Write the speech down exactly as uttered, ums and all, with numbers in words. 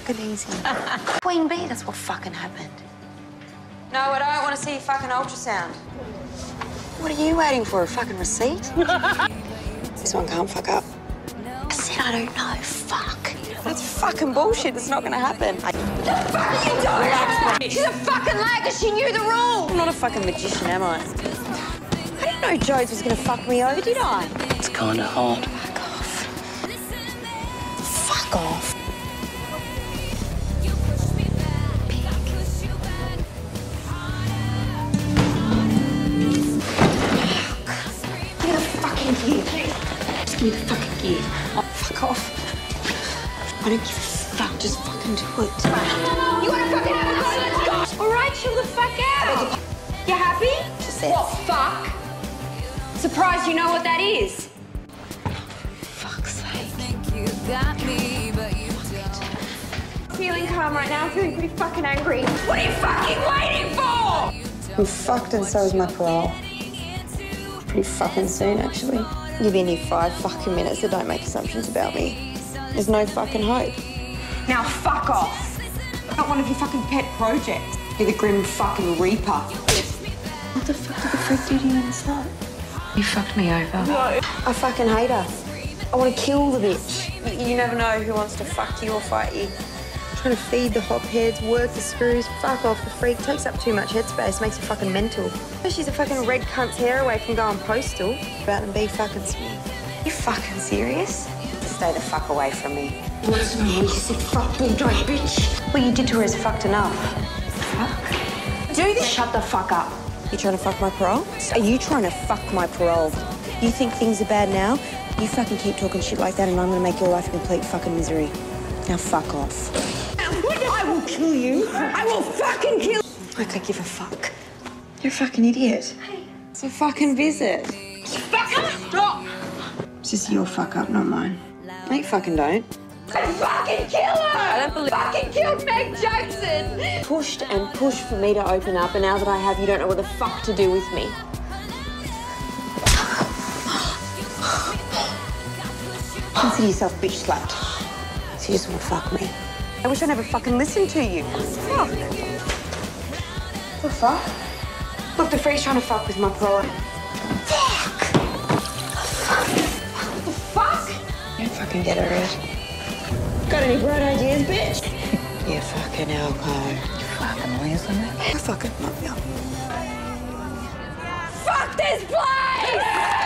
fucking easy. Queen bee, that's what fucking happened. No, I don't want to see your fucking ultrasound. What are you waiting for, a fucking receipt? This one can't fuck up. I said I don't know, fuck. That's fucking bullshit, it's not gonna happen. I... The fuck are you doing? Relax, she's a fucking lagger, she knew the rules. I'm not a fucking magician, am I? I didn't know Jodes was gonna fuck me over, did I? It's kinda hard. Fuck off. Fuck off. Give me the fucking gear. Just give me the fucking gear. Oh, fuck off. I don't give a fuck, just fucking do it. You wanna fucking have a go? Let's go! All right, chill the fuck out. You happy? Just this. What, fuck? Surprised you know what that is. Fuck's sake. You got me, but you Feeling calm right now, feeling pretty fucking angry. What are you fucking waiting for? I'm fucked and so is my parole. Pretty fucking soon, actually. You've been here five fucking minutes, so don't make assumptions about me. There's no fucking hope. Now fuck off. Not one of your fucking pet projects. You're the grim fucking reaper. What the fuck did the freak do to you inside? You fucked me over. No. I fucking hate her. I want to kill the bitch. You, you never know who wants to fuck you or fight you. Trying to feed the hopheads, work the screws, fuck off the freak, takes up too much headspace, makes you fucking mental. She's a fucking red cunt's hair away from going postal. About to be fucking smooth. You fucking serious? Stay the fuck away from me. What's the man? You said fuck bulldog, bitch. What you did to her is fucked enough. Fuck. Do this. Shut the fuck up. You trying to fuck my parole? Are you trying to fuck my parole? You think things are bad now? You fucking keep talking shit like that and I'm gonna make your life a complete fucking misery. Now fuck off. I will kill you. I will fucking kill you. I can't give a fuck. You're a fucking idiot. Hey. It's a fucking visit. Fucking stop. This is your fuck up, not mine. No, you fucking don't. I fucking kill her! I don't believe fucking killed Meg Jackson! Pushed and pushed for me to open up, and now that I have, you don't know what the fuck to do with me. Consider yourself bitch slapped. So you just want to fuck me. I wish I never fucking listened to you. Fuck. The fuck? Look, the freak's trying to fuck with my parole. Fuck! What the fuck? Don't fucking get her out. Got any bright ideas, bitch? You fucking alcohol. You fucking losing it? I fucking love you. Fuck this place!